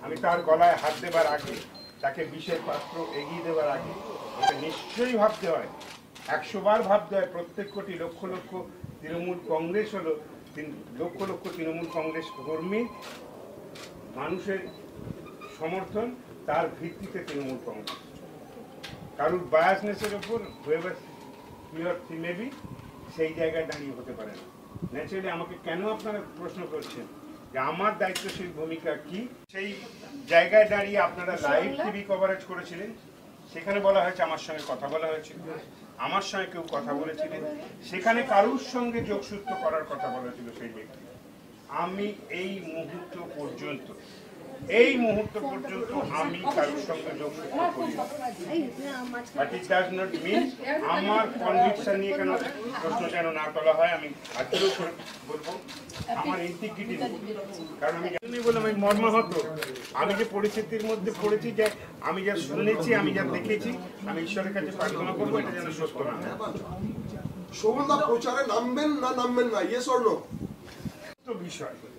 আমি তার গলায় হাত দেবার আগে, তাকে বিষের পাত্র এগিয়ে দেবার আগে ওকে নিশ্চয়ই ভাবতে হয়, 100 বার ভাবতে হয়। প্রত্যেক কোটি লক্ষ লক্ষ তৃণমূল কংগ্রেস হলো লক্ষ লক্ষ তৃণমূল কংগ্রেস কর্মী, মানুষের সমর্থন, তার ভিত্তিতে তৃণমূল কংগ্রেস। কারুর বায়াসনেসের ওপর মেবি সেই জায়গায় দাঁড়িয়ে হতে পারে না। ন্যাচারালি আমাকে কেন আপনারা প্রশ্ন করছেন যে আমার দায়িত্বশীল ভূমিকা কি, সেই জায়গায় দাঁড়িয়ে আপনারা লাইভ টিভি কভারেজ করেছিলেন, সেখানে বলা হয়েছে আমার সঙ্গে কথা বলা হয়েছিল, আমার সঙ্গে কেউ কথা বলেছিলেন, সেখানে কারুর সঙ্গে যোগসূত্র করার কথা বলেছিল সেই ব্যক্তি। আমি এই মুহূর্ত পর্যন্ত আমি কারোর সঙ্গে যোগসূত্র করি, but it does not mean আমার কনভিকশন নিয়ে কেন প্রশ্ন যেন না তোলা হয়। আমি আজকেও বলবো আমার ইন্টিগ্রিটি, কারণ আমি জানি বলে আমি মর্মাহত। আমি যে পরিস্থিতির মধ্যে পড়েছি, যে আমি যা শুনেছি, আমি যা দেখেছি, আমি ঈশ্বরের কাছে প্রার্থনা করবো এটা যেন সত্য না হয়। শোভনদা প্রচারে নামবেন না, ইয়েস অর নো? বিষয়